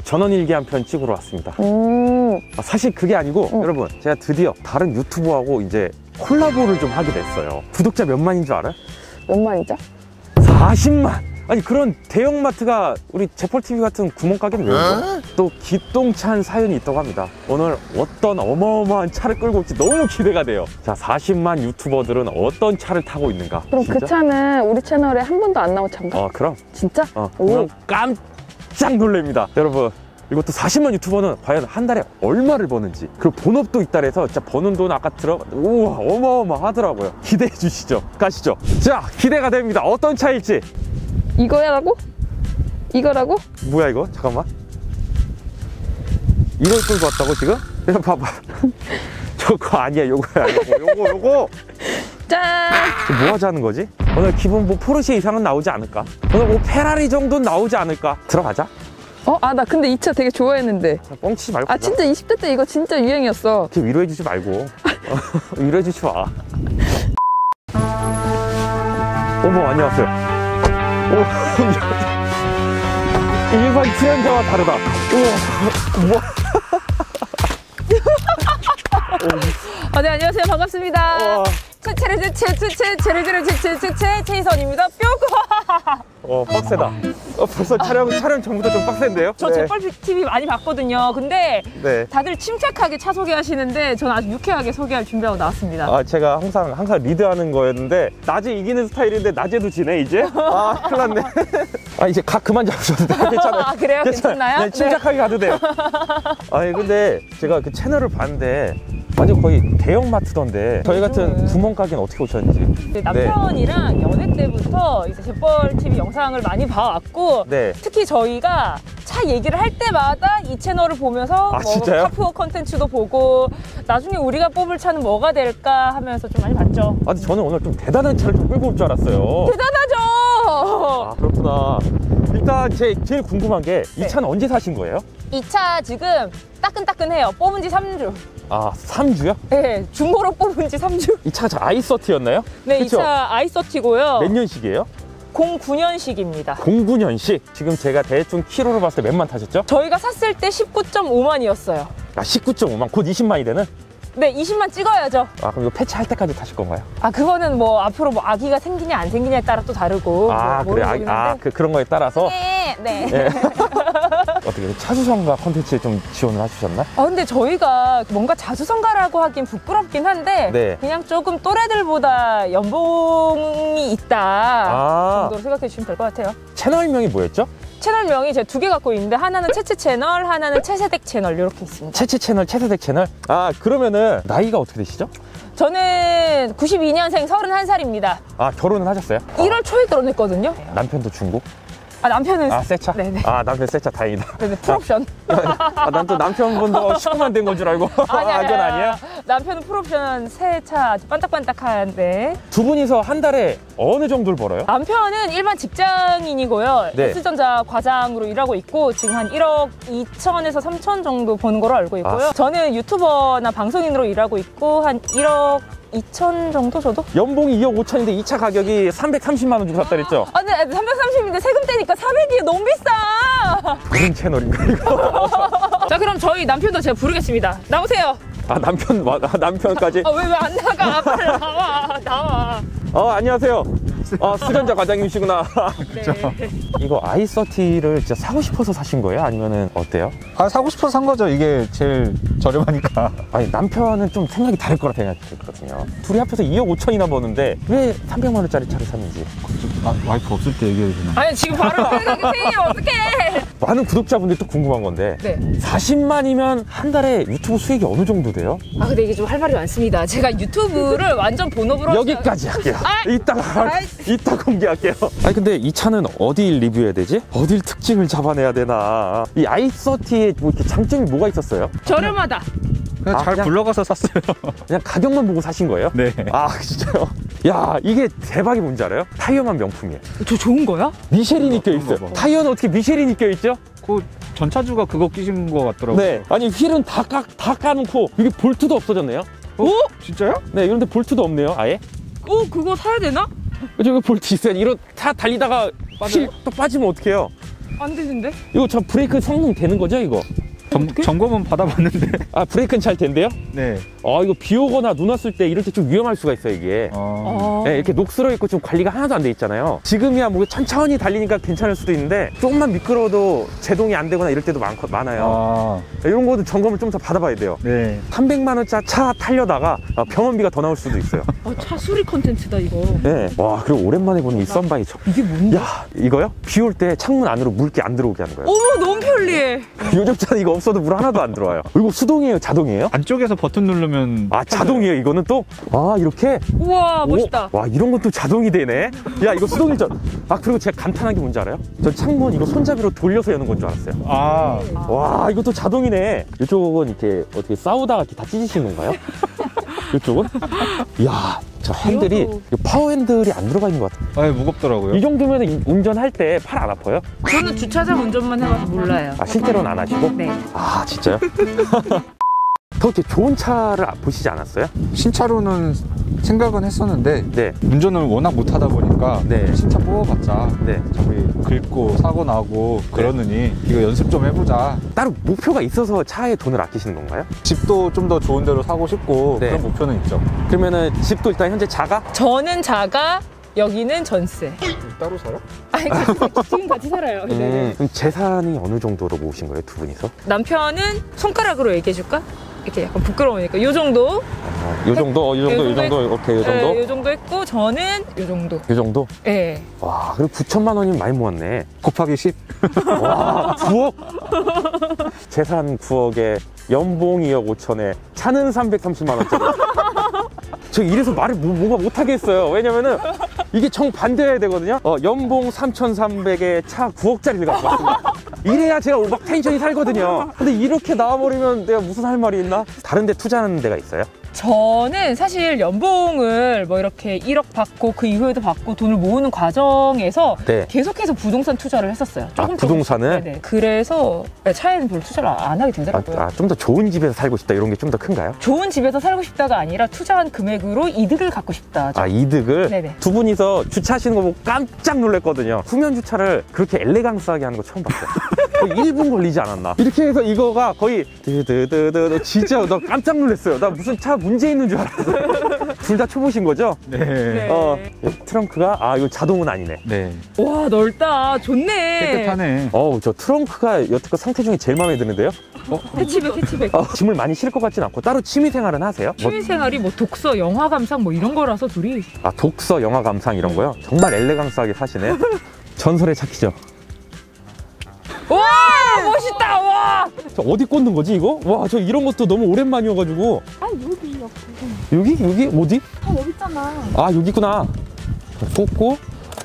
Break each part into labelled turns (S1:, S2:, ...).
S1: 전원일기 한 편 찍으러 왔습니다. 사실 그게 아니고 여러분, 제가 드디어 다른 유튜버하고 이제 콜라보를 좀 하게 됐어요. 구독자 몇 만인 줄 알아요?
S2: 몇 만이죠?
S1: 40만! 아니, 그런 대형마트가 우리 재펄TV 같은 구멍가게는 왜 있어? 또 기똥찬 사연이 있다고 합니다. 오늘 어떤 어마어마한 차를 끌고 올지 너무 기대가 돼요. 자, 40만 유튜버들은 어떤 차를 타고 있는가?
S2: 그럼
S1: 진짜?
S2: 그 차는 우리 채널에 한 번도 안 나온 차인가?
S1: 그럼.
S2: 진짜?
S1: 오늘 깜짝 놀랍니다. 여러분, 이것도 40만 유튜버는 과연 한 달에 얼마를 버는지, 그리고 본업도 있다 해서 진짜 버는 돈 아까 우와, 어마어마하더라고요. 기대해 주시죠. 가시죠. 자, 기대가 됩니다. 어떤 차일지.
S2: 이거야라고? 이거라고?
S1: 뭐야 이거? 잠깐만. 이걸 끌고 왔다고 지금? 이거 봐봐. 저거 아니야. 요거야. 요거.
S2: 짠!
S1: 뭐 하자는 거지? 오늘 기본 뭐 포르쉐 이상은 나오지 않을까? 오늘 뭐 페라리 정도는 나오지 않을까? 들어가자.
S2: 나 근데 이 차 되게 좋아했는데.
S1: 뻥치지 말고.
S2: 아, 진짜 20대 때 이거 진짜 유행이었어.
S1: 이렇게 위로해주지 말고. 위로해주지 마. 어머, 안녕하세요. 일반 출연자와 다르다. 우와, 뭐.
S3: 네, 안녕하세요. 반갑습니다. 최이선입니다. 뿅!
S1: 빡세다. 벌써 촬영 전부터 좀 빡센데요?
S3: 저 재펄TV 많이 봤거든요. 근데
S1: 네.
S3: 다들 침착하게 차 소개하시는데 저는 아주 유쾌하게 소개할 준비하고 나왔습니다.
S1: 제가 항상 리드하는 거였는데 낮에 이기는 스타일인데 낮에도 지네 이제? 큰일 났네. 이제 각 그만 잡으셔도 돼요. 괜찮아요.
S3: 그래요? 괜찮나요?
S1: 네, 침착하게 가도 돼요. 근데 제가 그 채널을 봤는데 완전 거의 대형마트던데 저희 같은 구멍가게는 어떻게 오셨는지.
S3: 남편이랑 연애 때부터 이제 재펄TV 영상을 많이 봐왔고,
S1: 네.
S3: 특히 저희가 차 얘기를 할 때마다 이 채널을 보면서
S1: 진짜요?
S3: 카푸어 컨텐츠도 보고 나중에 우리가 뽑을 차는 뭐가 될까 하면서 좀 많이 봤죠.
S1: 근데 저는 오늘 좀 대단한 차를 좀 끌고 올 줄 알았어요.
S3: 대단하죠.
S1: 그렇구나. 일단 제일 궁금한 게 이 차는 언제 사신 거예요?
S3: 이 차 지금 따끈따끈해요. 뽑은 지 3주.
S1: 3주요?
S3: 네, 중고로 뽑은 지 3주.
S1: 이 차가 i30였나요?
S3: 네, 이 차 i30고요.
S1: 몇 년식이에요?
S3: 09년식입니다.
S1: 09년식. 지금 제가 대충 키로로 봤을 때 몇만 타셨죠?
S3: 저희가 샀을 때 19.5만이었어요.
S1: 19.5만, 곧 20만이 되는?
S3: 네, 20만 찍어야죠.
S1: 그럼 이거 폐차할 때까지 타실 건가요?
S3: 그거는 뭐 앞으로 뭐 아기가 생기냐 안 생기냐에 따라 또 다르고.
S1: 그래. 그런 거에 따라서.
S3: 네.
S1: 어떻게 차주선가 콘텐츠에 좀 지원을 해주셨나?
S3: 근데 저희가 뭔가 자수성가라고 하긴 부끄럽긴 한데 그냥 조금 또래들보다 연봉이 있다 정도로 생각해 주시면 될 것 같아요.
S1: 채널명이 뭐였죠?
S3: 채널명이 제가 2개 갖고 있는데 하나는 채채 채널, 하나는 채세댁 채널 이렇게 있습니다.
S1: 채채 채널, 채세댁 채널? 그러면은 나이가 어떻게 되시죠?
S3: 저는 92년생 31살입니다.
S1: 결혼은 하셨어요?
S3: 1월 초에 결혼했거든요.
S1: 남편도 중국?
S3: 남편은
S1: 새 차?
S3: 네네.
S1: 남편 새 차 다행이다.
S3: 네네, 풀옵션.
S1: 난 또 남편분도 19만 된 건 줄 알고. 그건 아니야?
S3: 남편은 풀옵션 새 차 아주 반딱반딱한데.
S1: 두 분이서 한 달에 어느 정도를 벌어요?
S3: 남편은 일반 직장인이고요.
S1: 네.
S3: S전자 과장으로 일하고 있고 지금 한 1억 2천에서 3천 정도 버는 거로 알고 있고요. 저는 유튜버나 방송인으로 일하고 있고 한 1억 2천 정도 저도?
S1: 연봉이 2억 5천인데 이 차 가격이 330만 원 주고 샀다 그랬죠?
S3: 네, 330인데 세금 떼니까 400이 너무 비싸!
S1: 무슨 채널인가 이거?
S3: 자, 그럼 저희 남편도 제가 부르겠습니다. 나오세요!
S1: 남편까지?
S3: 왜 안 나가? 빨리 나와.
S1: 안녕하세요. 수전자 과장님이시구나.
S3: 네.
S1: 이거 i30를 진짜 사고 싶어서 사신 거예요? 아니면은 어때요?
S4: 사고 싶어서 산 거죠. 이게 제일 저렴하니까.
S1: 남편은 좀 생각이 다를 거라 생각했거든요. 둘이 합쳐서 2억 5천이나 버는데 왜 300만 원짜리 차를 샀는지.
S4: 와이프 없을 때 얘기해 주나?
S3: 아니, 지금 바로 생각해요. 어떡해!
S1: 많은 구독자분들이 또 궁금한 건데 40만이면 한 달에 유튜브 수익이 어느 정도 돼요?
S3: 근데 이게 좀 할 말이 많습니다. 제가 유튜브를 완전 본업으로
S1: 여기까지 할게요. 이따 공개할게요. 근데 이 차는 어디 리뷰해야 되지? 어딜 특징을 잡아내야 되나? 이 i30에 뭐 이렇게 장점이 뭐가 있었어요?
S3: 저렴하다.
S4: 그냥 잘 굴러가서 샀어요.
S1: 그냥 가격만 보고 사신 거예요?
S4: 네.
S1: 진짜요? 야, 이게 대박이 뭔지 알아요? 타이어만 명품이에요.
S3: 저 좋은 거야?
S1: 미쉐린이 껴있어요. 타이어는 어떻게 미쉐린이 껴있죠?
S4: 그 전차주가 그거 끼신 거 같더라고요.
S1: 네. 아니, 휠은 다 까놓고 이게 볼트도 없어졌네요.
S4: 진짜요?
S1: 네, 이런데 볼트도 없네요, 아예.
S3: 그거 사야 되나?
S1: 저기 볼트 있어요. 이런 차 달리다가 휠 또 빠지면 어떡해요?
S3: 안 되는데?
S1: 이거 저 브레이크 성능 되는 거죠, 이거?
S4: 점검은 받아봤는데.
S1: 아, 브레이크는 잘 된대요?
S4: 네.
S1: 이거 비 오거나 눈 왔을 때 이럴 때 좀 위험할 수가 있어요, 이게. 네, 이렇게 녹슬어 있고 좀 관리가 하나도 안 돼 있잖아요. 지금이야 뭐 천천히 달리니까 괜찮을 수도 있는데 조금만 미끄러워도 제동이 안 되거나 이럴 때도 많아요. 이런 것도 점검을 좀 더 받아봐야 돼요.
S4: 네.
S1: 300만 원짜리 차 타려다가 병원비가 더 나올 수도 있어요.
S2: 차 수리 컨텐츠다 이거.
S1: 네. 와, 그리고 오랜만에 보는 이 썬바이저.
S2: 이게 뭔데?
S1: 야, 이거요? 비 올 때 창문 안으로 물기 안 들어오게 하는 거예요.
S3: 어머, 너무 편리해.
S1: 요즘 차는 이거 없어도 물 하나도 안 들어와요. 이거 수동이에요, 자동이에요?
S4: 안쪽에서 버튼 누르면.
S1: 아, 자동이에요, 이거는 또? 아, 이렇게?
S3: 우와, 멋있다.
S1: 와, 이런 것도 자동이 되네. 야, 이거 수동일 줄. 아, 그리고 제가 감탄한 게 뭔지 알아요? 저 창문 이거 손잡이로 돌려서 여는 건 줄 알았어요. 와, 이것도 자동이네. 이쪽은 이렇게 어떻게 싸우다가 이렇게 다 찢으신 건가요? 이쪽은? 이야, 저 핸들이 이거 파워 핸들이 안 들어가 있는 것 같아요.
S4: 무겁더라고요.
S1: 이 정도면 운전할 때 팔 안 아파요?
S2: 저는 주차장 운전만 해봐서 몰라요.
S1: 아, 실제로는 안 하시고?
S2: 네.
S1: 아, 진짜요? 더 이렇게 좋은 차를 보시지 않았어요?
S4: 신차로는 생각은 했었는데
S1: 네.
S4: 운전을 워낙 못하다 보니까
S1: 네.
S4: 신차 뽑아봤자
S1: 네.
S4: 저기 긁고 사고 나고 그러느니 이거 연습 좀 해보자.
S1: 따로 목표가 있어서 차에 돈을 아끼시는 건가요?
S4: 집도 좀 더 좋은 데로 사고 싶고
S1: 네.
S4: 그런 목표는 있죠.
S1: 그러면은 집도 일단 현재 자가?
S3: 저는 자가, 여기는 전세.
S4: 따로 살아?
S3: 아니, 지금 같이 살아요.
S1: 그럼 재산이 어느 정도로 모으신 거예요, 두 분이서?
S3: 남편은 손가락으로 얘기해줄까? 이렇게 약간 부끄러우니까 요 정도.
S1: 요 정도, 요 정도, 요 정도, 오케이, 요 정도?
S3: 네, 요 정도 했고 저는 요 정도.
S1: 요 정도?
S3: 네.
S1: 와, 그리고 9천만 원이면 많이 모았네.
S4: 곱하기 10.
S1: 와, 9억? 재산 9억에 연봉 2억 5천에 차는 330만 원짜리. 저 이래서 말을 뭐가 못하겠어요. 왜냐면은 이게 정반대여야 되거든요. 연봉 3,300에 차 9억짜리를 갖고 왔습니다. 이래야 제가 막 텐션이 살거든요. 근데 이렇게 나와버리면 내가 무슨 할 말이 있나? 다른 데 투자하는 데가 있어요?
S3: 저는 사실 연봉을 뭐 이렇게 1억 받고 그 이후에도 받고 돈을 모으는 과정에서
S1: 네.
S3: 계속해서 부동산 투자를 했었어요.
S1: 부동산을?
S3: 네네. 그래서 차에는 별로 투자를 안 하게 되더라고요.
S1: 좀 더 좋은 집에서 살고 싶다 이런 게 좀 더 큰가요?
S3: 좋은 집에서 살고 싶다가 아니라 투자한 금액으로 이득을 갖고 싶다.
S1: 아, 이득을?
S3: 네네.
S1: 두 분이서 주차하시는 거 보고 깜짝 놀랐거든요. 후면 주차를 그렇게 엘레강스하게 하는 거 처음 봤어요. 거의 1분 걸리지 않았나. 이렇게 해서 이거가 거의 드드드드 진짜 나 깜짝 놀랐어요. 나 무슨 차 문제 있는 줄 알았어요. 둘 다 초보신 거죠?
S4: 네.
S3: 네.
S1: 트렁크가 이거 자동은 아니네.
S4: 네.
S3: 와, 넓다. 좋네.
S4: 깨끗하네.
S1: 저 트렁크가 여태껏 상태 중에 제일 마음에 드는데요?
S3: 캐치백.
S1: 짐을 많이 실 것 같진 않고 따로 취미 생활은 하세요?
S3: 취미생활이 뭐 독서, 영화 감상 뭐 이런 거라서 둘이.
S1: 독서, 영화 감상 이런 거요? 정말 엘레강스하게 사시네. 전설의 차키죠.
S3: 와, 멋있다. 와.
S1: 저 어디 꽂는 거지 이거? 와, 저 이런 것도 너무 오랜만이어가지고. 여기? 여기? 어디?
S2: 여기 있잖아.
S1: 아, 여기 있구나. 꽂고.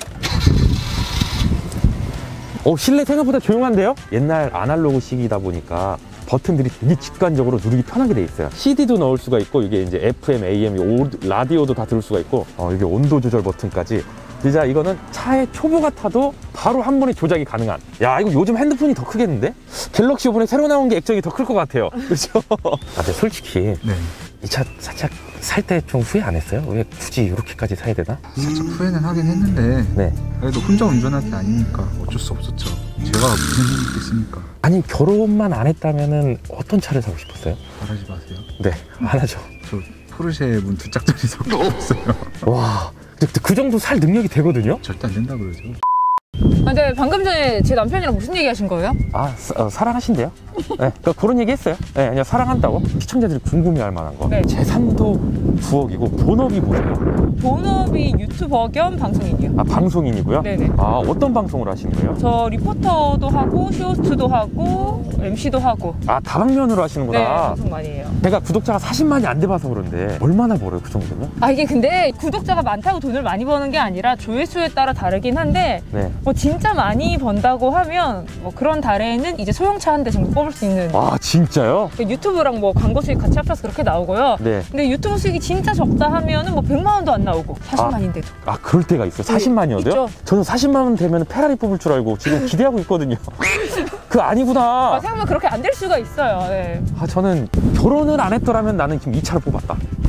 S1: 실내 생각보다 조용한데요? 옛날 아날로그식이다 보니까 버튼들이 되게 직관적으로 누르기 편하게 돼 있어요. CD도 넣을 수가 있고, 이게 이제 FM, AM, 라디오도 다 들을 수가 있고, 이게 온도 조절 버튼까지. 진짜 이거는 차에 초보가 타도 바로 한 번에 조작이 가능한. 야, 이거 요즘 핸드폰이 더 크겠는데? 갤럭시 이번에 새로 나온 게 액정이 더 클 것 같아요. 그렇죠? 근데 솔직히
S4: 네.
S1: 이 차 살짝 살 때 좀 후회 안 했어요? 왜 굳이 이렇게까지 사야 되나?
S4: 살짝 후회는 하긴 했는데
S1: 네.
S4: 그래도 혼자 운전할 게 아니니까 어쩔 수 없었죠. 제가 무슨 힘이 있겠습니까?
S1: 아니, 결혼만 안 했다면은 어떤 차를 사고 싶었어요?
S4: 말하지 마세요.
S1: 네, 안 하죠.
S4: 저 포르쉐 문 두 짝짜리 사고 없어요.
S1: 와, 근데 그 정도 살 능력이 되거든요?
S4: 절대 안 된다 그러죠.
S3: 근데 방금 전에 제 남편이랑 무슨 얘기 하신 거예요?
S1: 사랑하신대요? 네, 그러니까 그런 얘기 했어요. 네, 그냥 사랑한다고. 시청자들이 궁금해할 만한 거.
S3: 네.
S1: 재산도 9억이고 본업이 뭐예요?
S3: 본업이 유튜버 겸 방송인이요.
S1: 방송인이고요?
S3: 네네.
S1: 어떤 방송을 하시는 거예요?
S3: 저 리포터도 하고 쇼호스트도 하고 MC도 하고.
S1: 다방면으로
S3: 네,
S1: 하시는구나.
S3: 방송 많이 해요.
S1: 제가 구독자가 40만이 안 돼봐서 그런데 얼마나 벌어요, 그 정도면?
S3: 이게 근데 구독자가 많다고 돈을 많이 버는 게 아니라 조회수에 따라 다르긴 한데
S1: 네.
S3: 뭐 진짜 많이 번다고 하면 뭐 그런 달에는 이제 소형차 한 대 정도 뽑을 수 있는.
S1: 진짜요?
S3: 유튜브랑 뭐 광고 수익 같이 합쳐서 그렇게 나오고요.
S1: 네.
S3: 근데 유튜브 수익이 진짜 적다 하면은 뭐 100만 원도 안 나오고 40만인데도.
S1: 그럴 때가 있어요. 40만이어도요?
S3: 있죠.
S1: 저는 40만 원 되면 페라리 뽑을 줄 알고 지금 기대하고 있거든요. 그거 아니구나.
S3: 생각보면 그렇게 안 될 수가 있어요. 네.
S1: 저는 결혼을 안 했더라면 나는 지금 이 차를 뽑았다.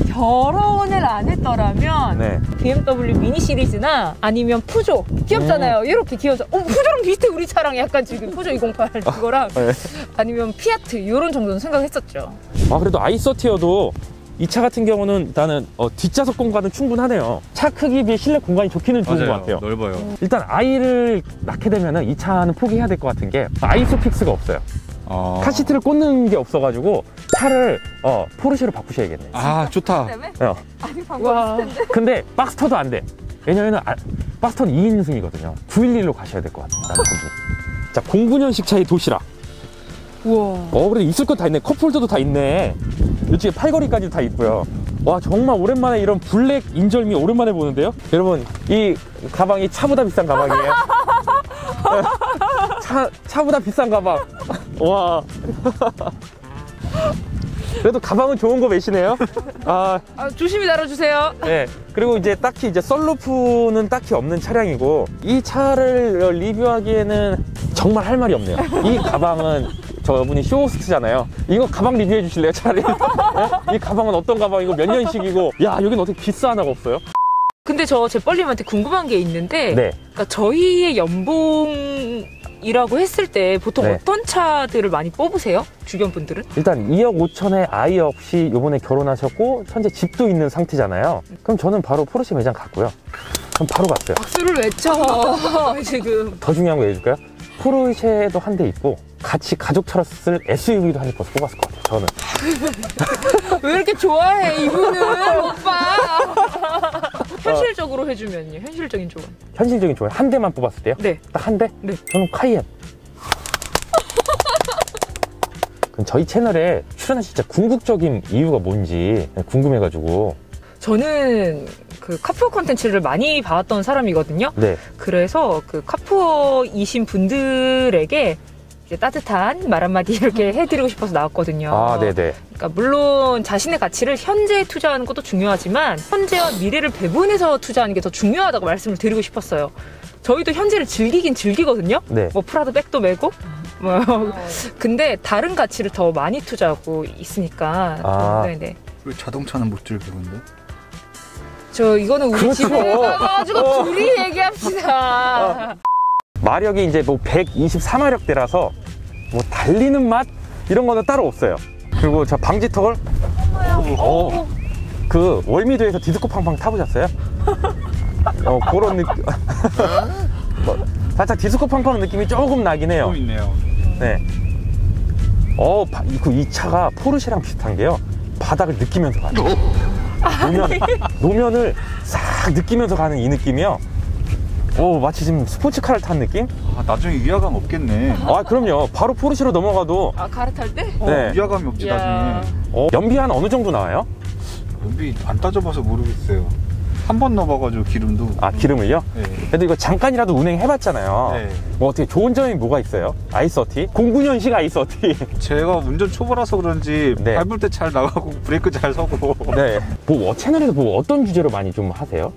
S3: 결혼을 안 했더라면
S1: 네.
S3: BMW 미니 시리즈나 아니면 푸조 귀엽잖아요. 이렇게 귀여워서 푸조랑 비슷해 우리 차랑 약간 지금 푸조 208 그거랑
S1: 네.
S3: 아니면 피아트 이런 정도는 생각했었죠.
S1: 아, 그래도 i30여도 이 차 같은 경우는 나는 뒷좌석 공간은 충분하네요. 차 크기에 비해 실내 공간이 좋기는 좋은 것 같아요.
S4: 넓어요.
S1: 일단 아이를 낳게 되면은 이 차는 포기해야 될 것 같은 게 아이소픽스가 없어요. 카시트를 꽂는 게 없어가지고 차를 포르쉐로 바꾸셔야겠네.
S4: 아, 좋다.
S1: 어.
S3: 와.
S1: 근데 박스터도 안 돼. 왜냐면은 박스터는 2인승이거든요. 911로 가셔야 될 것 같아요. 나는 고민. 자, 09년식 차의 도시락.
S3: 우와.
S1: 그래도 있을 것 다 있네. 컵홀더도 다 있네. 이쪽에 팔걸이까지 다 있고요. 와, 정말 오랜만에 이런 블랙 인절미 오랜만에 보는데요. 여러분, 이 가방이 차보다 비싼 가방이에요. 차보다 비싼 가방. 와. 그래도 가방은 좋은 거 매시네요.
S3: 조심히 다뤄주세요.
S1: 네. 그리고 이제 딱히 이제 썬루프는 딱히 없는 차량이고, 이 차를 리뷰하기에는 정말 할 말이 없네요. 이 가방은 저분이 쇼호스트잖아요. 이거 가방 리뷰해 주실래요, 차라리? 네? 이 가방은 어떤 가방이고 몇 년식이고, 야, 여긴 어떻게 기스 하나가 없어요?
S3: 근데 저 제뻘님한테 궁금한 게 있는데,
S1: 네.
S3: 그러니까 저희의 연봉이라고 했을 때 보통
S1: 네.
S3: 어떤 차들을 많이 뽑으세요? 주변 분들은?
S1: 일단 2억 5천에 아이 없이 요번에 결혼하셨고 현재 집도 있는 상태잖아요. 그럼 저는 바로 포르쉐 매장 갔고요. 그럼 바로 갔어요.
S3: 박수를 외쳐 지금.
S1: 더 중요한 거 얘기해줄까요? 포르쉐도 한 대 있고 같이 가족처럼 쓸 SUV도 한 대 벌써 뽑았을 것 같아요. 저는.
S3: 왜 이렇게 좋아해 이분은 오빠. 현실적으로 해주면요. 현실적인 조언.
S1: 현실적인 조언 한 대만 뽑았을 때요?
S3: 네.
S1: 딱 한 대?
S3: 네.
S1: 저는 카이엔. 그럼 저희 채널에 출연하신 진짜 궁극적인 이유가 뭔지 궁금해가지고.
S3: 저는 그 카푸어 컨텐츠를 많이 봐왔던 사람이거든요.
S1: 네.
S3: 그래서 그 카푸어이신 분들에게 이제 따뜻한 말 한마디 이렇게 해드리고 싶어서 나왔거든요.
S1: 아, 네네.
S3: 그러니까 물론 자신의 가치를 현재에 투자하는 것도 중요하지만 현재와 미래를 배분해서 투자하는 게 더 중요하다고 말씀을 드리고 싶었어요. 저희도 현재를 즐기긴 즐기거든요.
S1: 네.
S3: 뭐 프라도 백도 메고 근데 다른 가치를 더 많이 투자하고 있으니까.
S1: 아.
S3: 네네.
S4: 왜 자동차는 못 즐겨 근데?
S3: 저 이거는 우리
S1: 그렇죠.
S3: 집에 가가지고 둘이 얘기합시다.
S1: 마력이 이제 뭐 124마력대라서 뭐 달리는 맛 이런 거는 따로 없어요. 그리고 저 방지턱을 그 월미도에서 디스코 팡팡 타보셨어요? 그런 느낌. 뭐, 살짝 디스코 팡팡 느낌이 조금 나긴 해요.
S4: 좀 있네요.
S1: 네. 이 차가 포르쉐랑 비슷한 게요. 바닥을 느끼면서 가요. 노면을 싹 느끼면서 가는 이 느낌이요. 마치 지금 스포츠카를 탄 느낌?
S4: 아, 나중에 위화감 없겠네.
S1: 그럼요. 바로 포르쉐로 넘어가도
S3: 갈아탈 때?
S1: 네.
S4: 위화감이 없지
S3: 야.
S4: 나중에.
S1: 연비 한 어느 정도 나와요?
S4: 연비 안 따져봐서 모르겠어요. 한 번 넣어봐가지고 기름도.
S1: 기름을요?
S4: 네.
S1: 그래도 이거 잠깐이라도 운행해봤잖아요.
S4: 네.
S1: 뭐 어떻게 좋은 점이 뭐가 있어요? i30? 09년식 i30.
S4: 제가 운전 초보라서 그런지
S1: 네.
S4: 밟을 때 잘 나가고 브레이크 잘 서고.
S1: 네. 채널에서 어떤 주제로 많이 좀 하세요?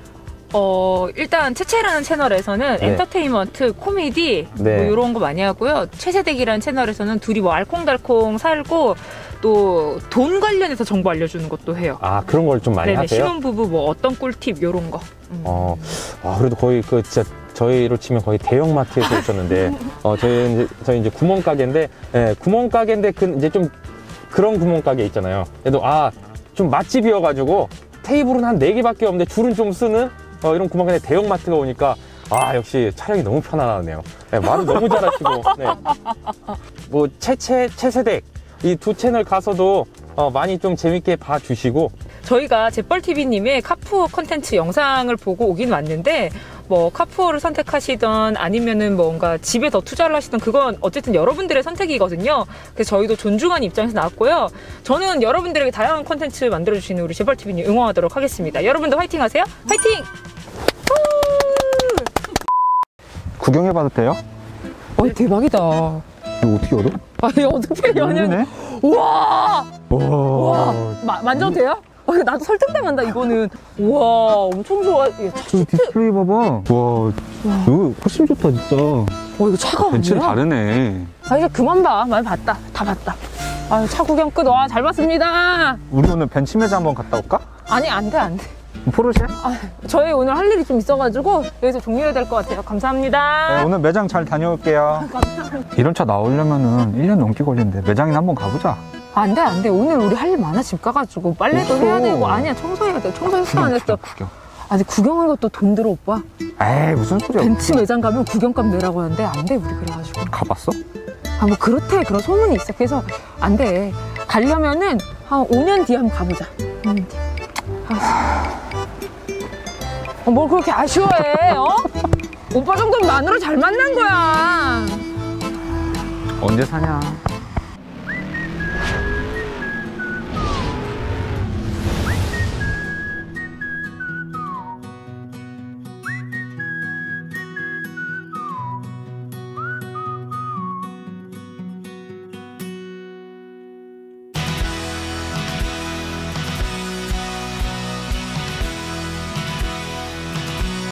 S3: 일단 채채라는 채널에서는
S1: 네.
S3: 엔터테인먼트, 코미디
S1: 네.
S3: 뭐 이런 거 많이 하고요. 채세댁이라는 채널에서는 둘이 뭐 알콩달콩 살고 또 돈 관련해서 정보 알려주는 것도 해요.
S1: 그런 걸 좀 많이
S3: 네네,
S1: 하세요?
S3: 신혼부부 뭐 어떤 꿀팁 이런 거.
S1: 그래도 거의 진짜 저희로 치면 거의 대형마트에서 있었는데, 저희 이제 구멍가게인데, 구멍가게인데 이제 좀 그런 구멍가게 있잖아요. 그래도 좀 맛집이어가지고 테이블은 한 4개밖에 없는데 줄은 좀 쓰는 이런 구멍가게 대형마트가 오니까 역시 촬영이 너무 편안하네요. 네, 말을 너무 잘하시고. 네. 뭐 채세댁 이 두 채널 가서도 많이 좀 재밌게 봐주시고.
S3: 저희가 재벌TV님의 카푸어 컨텐츠 영상을 보고 오긴 왔는데 뭐 카푸어를 선택하시던 아니면은 뭔가 집에 더 투자를 하시던 그건 어쨌든 여러분들의 선택이거든요. 그래서 저희도 존중하는 입장에서 나왔고요. 저는 여러분들에게 다양한 컨텐츠 만들어주시는 우리 재벌TV님 응원하도록 하겠습니다. 여러분도 화이팅 하세요. 화이팅!
S4: 구경해봐도 돼요?
S3: 대박이다.
S4: 이거 어떻게 열어?
S3: 어떻게 연연? 우와! 우와! 만져도 돼요? 이거 나도 설득당한다 이거는. 우와, 엄청 좋아.
S4: 저 디스플레이 봐봐. 와, 이거 훨씬 좋다 진짜.
S3: 이거 차가
S4: 벤츠는
S3: 뭐야?
S4: 다르네.
S3: 이제 그만 봐. 많이 봤다. 다 봤다. 아유, 차 구경 끝. 와, 잘 봤습니다.
S5: 우리 오늘 벤치 매장 한번 갔다 올까?
S3: 아니, 안 돼, 안 돼.
S5: 포르쉐?
S3: 저희 오늘 할 일이 좀 있어가지고 여기서 종료해야 될 것 같아요. 감사합니다.
S5: 네, 오늘 매장 잘 다녀올게요. 이런 차 나오려면은 1년 넘게 걸리는데 매장이나 한번 가보자.
S3: 안 돼, 안 돼. 오늘 우리 할 일 많아. 집 가가지고 빨래도
S5: 없어.
S3: 해야 되고. 아니야, 청소해야 돼. 청소했어, 안 했어.
S5: 구경.
S3: 아니, 구경한 것도 돈 들어, 오빠.
S5: 에이, 무슨 소리야.
S3: 벤츠 매장 가면 구경값 내라고 하는데 안 돼, 우리 그래가지고.
S5: 가봤어?
S3: 아, 뭐 그렇대. 그런 소문이 있어. 그래서 안 돼. 가려면은 한 5년 뒤에 한번 가보자. 5년 뒤에. 뭘 그렇게 아쉬워해, 어? 오빠 정도면 마누라 잘 만난 거야.
S5: 언제 사냐?